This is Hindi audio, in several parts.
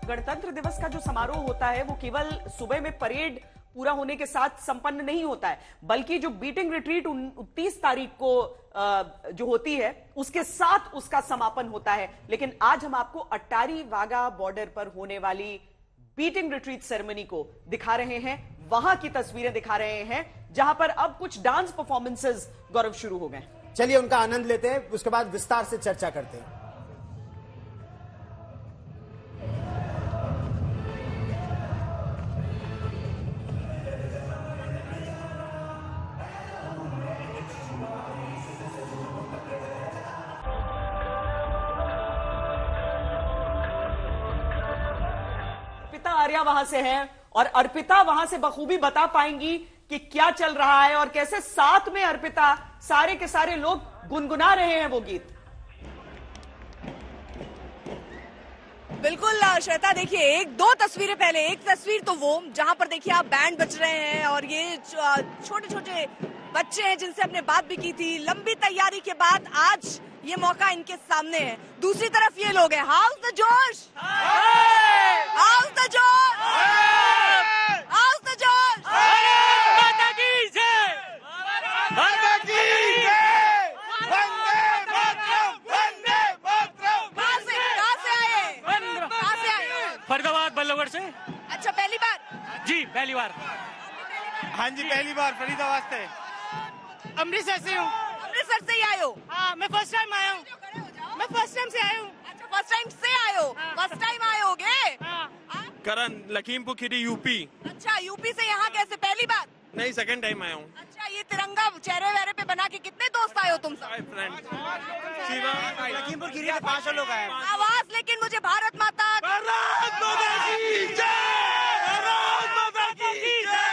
गणतंत्र दिवस का जो समारोह होता है वो केवल सुबह में परेड पूरा होने के साथ संपन्न नहीं होता है, बल्कि जो बीटिंग रिट्रीट 29 तारीख को जो होती है उसके साथ उसका समापन होता है। लेकिन आज हम आपको अट्टारी वाघा बॉर्डर पर होने वाली बीटिंग रिट्रीट सेरेमनी को दिखा रहे हैं, वहां की तस्वीरें दिखा रहे हैं जहां पर अब कुछ डांस परफॉर्मेंसेस गौरव शुरू हो गए। चलिए उनका आनंद लेते हैं, उसके बाद विस्तार से चर्चा करते हैं। अर्पिता आर्या वहां से हैं और अर्पिता वहां से बखूबी बता पाएंगी कि क्या चल रहा है और कैसे साथ में अर्पिता सारे के सारे लोग गुनगुना रहे हैं वो गीत। बिल्कुल श्वेता, देखिए दो तस्वीरें पहले, एक तस्वीर तो वो जहां पर देखिए आप बैंड बज रहे हैं और ये छोटे छोटे बच्चे हैं जिनसे हमने बात भी की थी। लंबी तैयारी के बाद आज ये मौका इनके सामने है। दूसरी तरफ ये लोग हैं, हाउस द जोश, हाउस द जोश, हाउस द जोश, माता की जय, माता की जय, वंदे मातरम, वंदे मातरम। कहाँ से आए? कहाँ से आए? फरीदाबाद बल्लभगढ़ से। अच्छा, पहली बार? जी पहली बार। हाँ जी पहली बार फरीदाबाद से। अमृतसर से हूँ। अमृतसर से ही आए हो? हाँ मैं फर्स्ट टाइम आया हूँ। मैं फर्स्ट टाइम से आया हूँ। अच्छा, फर्स्ट टाइम से आए हो? फर्स्ट टाइम आए होगे? करण, लखीमपुर खीरी, यूपी। अच्छा, यूपी से यहाँ कैसे? पहली बार? नहीं, सेकंड टाइम आया हूँ। अच्छा, ये तिरंगा चेहरे वेहरे पे बना के कितने दोस्त आए हो तुम सब? लखीमपुर खीरी से 5 लोग आए। आवाज लेकिन मुझे भारत माता की जय, भारत माता की जय।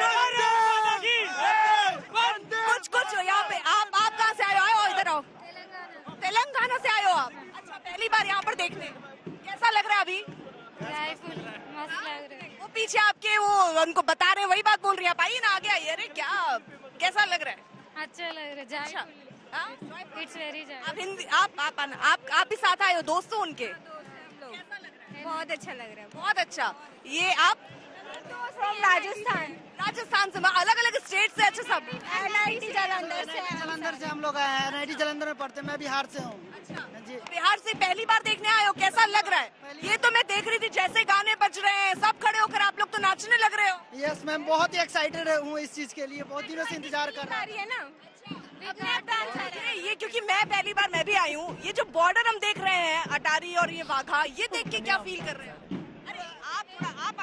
कुछ यहाँ पे आप कहाँ से आए हो? आओ इधर आओ। तेलंगाना से आए हो आप? अच्छा, पहली बार यहाँ पर देखने, कैसा लग रहा है अभी? मस्त लग रहा है। वो पीछे आपके वो उनको बता रहे हैं, वही बात बोल रही है, आप आइए ना आगे आइए। अरे क्या, कैसा लग रहा है? अच्छा लग रहा है। अच्छा, इट्स वेरी जॉय। आप हिंदी, आप भी साथ आए हो, दोस्त हो उनके? बहुत अच्छा लग रहा है। बहुत अच्छा। ये आप राजस्थान। राजस्थान से? अलग अलग स्टेट से? अच्छा, सब NIT जालंधर से। जालंधर से हम लोग आए हैं। NIT जालंधर में पढ़ते हैं, मैं बिहार से हूँ। अच्छा, बिहार से पहली बार देखने आए हो, कैसा लग रहा है? ये तो मैं देख रही थी जैसे गाने बज रहे हैं, सब खड़े होकर आप लोग तो नाचने लग रहे हो। यस मैम, बहुत ही एक्साइटेड हूँ इस चीज के लिए, बहुत दिनों से इंतजार कर रहा है ना। ये क्योंकि मैं पहली बार मैं भी आई हूँ, ये जो बॉर्डर हम देख रहे हैं अटारी और ये वाघा, ये देख के क्या फील कर रहे हैं? अरे आप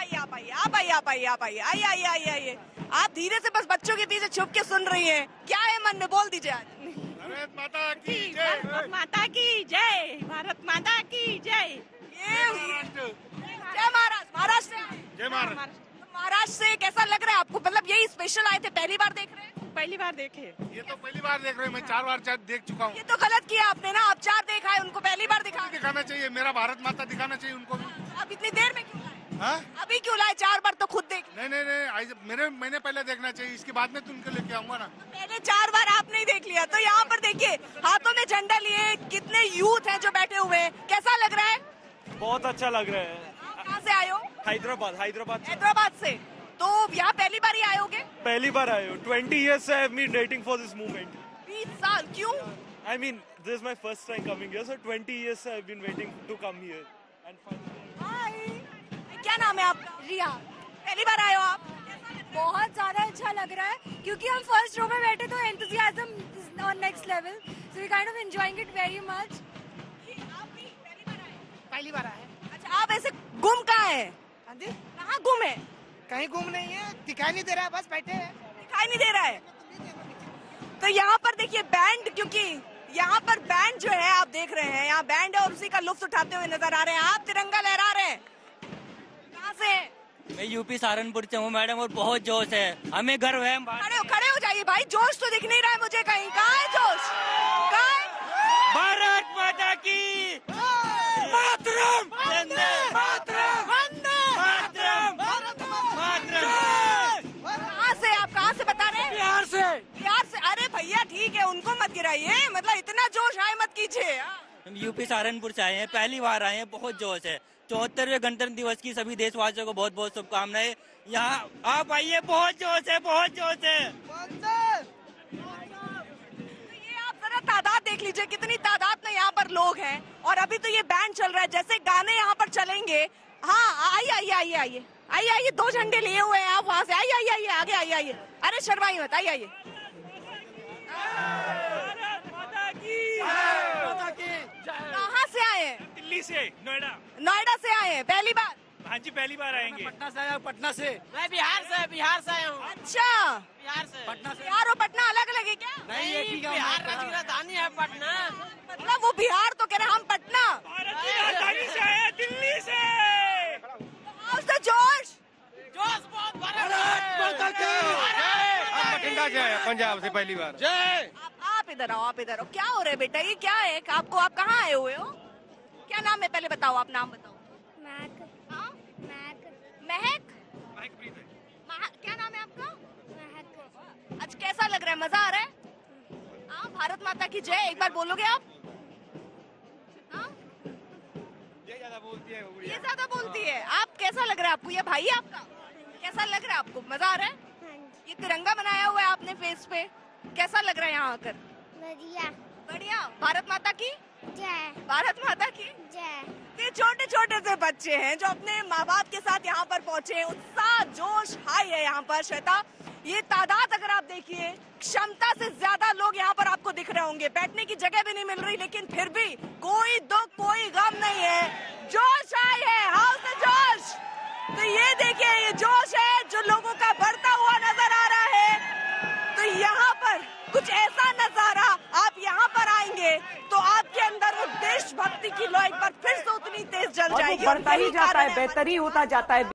आइए। आप धीरे से बस बच्चों के पीछे छुप के सुन रही हैं, क्या है मन में? बोल दीजिए आज। भारत माता की जय, भारत माता की जय, भारत माता की जय। जय महाराष्ट्र। महाराष्ट्र, जय महाराष्ट्र। महाराष्ट्र से कैसा लग रहा है आपको? मतलब यही स्पेशल आए थे, पहली बार देख रहे हैं? पहली बार देखे। ये तो पहली बार देख रहे हैं, मैं 4 बार देख चुका हूँ। ये तो गलत किया आपने ना, आप 4 देखा है, उनको पहली बार दिखाना चाहिए। मेरा भारत माता दिखाना चाहिए उनको भी। अब इतनी देर में क्यों लाए? हाँ? अभी क्यों लाए? 4 बार तो खुद देख। नहीं, मैंने पहले देखना चाहिए, इसके बाद में तुमको लेके आऊंगा ना। पहले 4 बार आपने ही देख लिया, तो यहाँ पर देखिए हाथों में झंडा लिए कितने यूथ हैं जो बैठे हुए हैं, कैसा लग रहा है? बहुत अच्छा लग रहा है। कहाँ से आए हो? हैदराबाद से। तो यहाँ पहली बार ही आए होगे? पहली बार आए हो। 20 years I have been waiting for this moment. 20 साल? क्यों? I mean, this is my first time coming here, so 20 years I have been waiting to come here. And finally. क्या नाम है आपका? रिया। पहली बार आए हो आप? बहुत ज्यादा अच्छा लग रहा है क्योंकि हम फर्स्ट रो में बैठे तो enthusiasm on next level, so we kind of enjoying it very much. आप भी पहली बार आए? पहली बार आए। अच्छा, आप ऐसे गुम कहाँ है? हाँ जी, कहाँ गुम है? कहीं गुम नहीं है, दिखाई नहीं दे रहा है, बस बैठे हैं। दिखाई नहीं दे रहा है? तो यहाँ पर देखिए बैंड, क्योंकि यहाँ पर बैंड जो है आप देख रहे हैं, यहाँ बैंड है और उसी का लुत्फ उठाते हुए नजर आ रहे हैं। आप तिरंगा लहरा रहे हैं, कहाँ से हैं? मैं यूपी सहारनपुर से हूँ मैडम, और बहुत जोश है, हमें गर्व है। खड़े हो जाइए भाई, जोश तो दिख नहीं रहा है मुझे कहीं। कहाँ है जोश? कहाँ है? भारत माता की मातरम, वंदे मातरम, वंदे मातरम, कहाँ से? आप कहाँ से बता रहे हैं? बिहार से। बिहार से? अरे भैया ठीक है, उनको मत गिराइए, मतलब इतना जोश आए मत कीजिए। हम यूपी सहारनपुर से आए हैं, पहली बार आए हैं, बहुत जोश है। 74वें गणतंत्र दिवस की सभी देशवासियों को बहुत बहुत शुभकामनाएं। यहाँ आप आइए, बहुत जोश है, बहुत जोश है। ये आप जरा तादाद देख लीजिए, कितनी तादाद में यहाँ पर लोग हैं। और अभी तो ये बैंड चल रहा है, जैसे गाने यहाँ पर चलेंगे। हाँ, आइए आइए आइए आइए आइए आइए, 2 झंडे लिए हुए हैं आप वहाँ से। आइए आइए आइए, आगे आइए आइए, अरे शर्माइए मत, आइए आइए। कहाँ से आए हैं? दिल्ली से, नोएडा। नोएडा से आए हैं पहली बार? हाँ जी, पहली बार आएंगे। पटना से आया, पटना से। मैं बिहार से आया हूँ। अच्छा, बिहार से। पटना से। बिहार और पटना अलग अलग है क्या? नहीं, बिहार का राजधानी है पटना। मतलब वो बिहार तो कह रहे हम पटना। राजधानी से आए, दिल्ली से। उससे जोश बहुत बड़ा बठिंडा से आया, पंजाब से पहली बार। जय। आप इधर आओ, आप इधर आओ। क्या हो रहा है बेटा, ये क्या है? आपको, आप कहाँ आए हुए हो? क्या नाम है, पहले बताओ, आप नाम बताओ। हाँ? महक। क्या नाम है आपका? अच्छा, कैसा लग रहा है, मजा आ रहा है? हाँ, भारत माता की जय एक बार बोलोगे आप? हाँ? ये ज्यादा बोलती है, ये ज्यादा बोलती है। आप, कैसा लग रहा है आपको? ये भाई है आपका? कैसा लग रहा है आपको, मजा आ रहा है? ये तिरंगा बनाया हुआ है आपने फेस पे, कैसा लग रहा है यहाँ आकर? बढ़िया बढ़िया। भारत माता की जय, भारत माता की जय। ये छोटे छोटे से बच्चे हैं जो अपने माँ बाप के साथ यहाँ पर पहुंचे हैं। उत्साह, जोश हाई है यहाँ पर। श्वेता, ये तादाद अगर आप देखिए, क्षमता से ज्यादा लोग यहाँ पर आपको दिख रहे होंगे। बैठने की जगह भी नहीं मिल रही, लेकिन फिर भी कोई दुख, कोई गम नहीं है। जोश हाई है, हाउस से जोश। तो ये देखिए, ये जोश है जो लोगों का बढ़ता हुआ नजर आ रहा है। तो यहाँ पर कुछ ऐसा नजारा, आप यहाँ पर आएंगे तो आपके अंदर वो देशभक्ति की लौ एक बार फिर से उतनी तेज जल और जाएगी। वो बढ़ता ही जाता है, बेहतर ही होता जाता है।